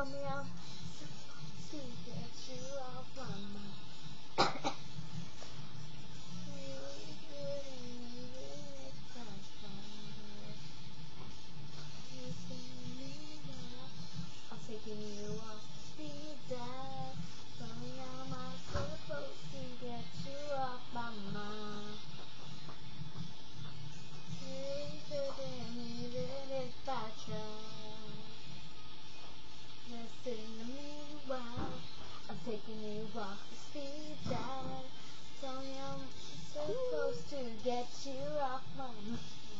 me I'm supposed to get you off my mind. I'm taking you off speed dial. Tell me how am I supposed to get you off my mind? Even if I try. Listen to me while I'm taking you off the speed dial. Tell me how I'm supposed to get you off my mind.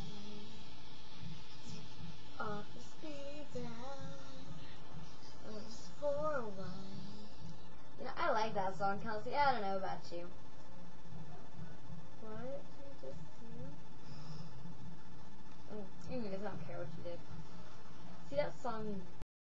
Off the speed dial. Just for a while. You know, I like that song, Kelsey. I don't know about you. What did you just do? You guys don't care what you did. See, that song